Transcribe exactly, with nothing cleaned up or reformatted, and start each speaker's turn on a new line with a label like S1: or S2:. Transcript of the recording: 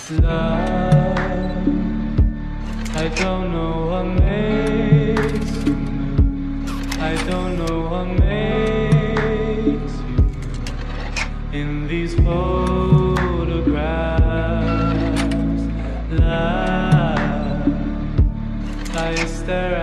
S1: love. I don't know what makes you move. I don't know what makes you move. In these photographs, love, I stare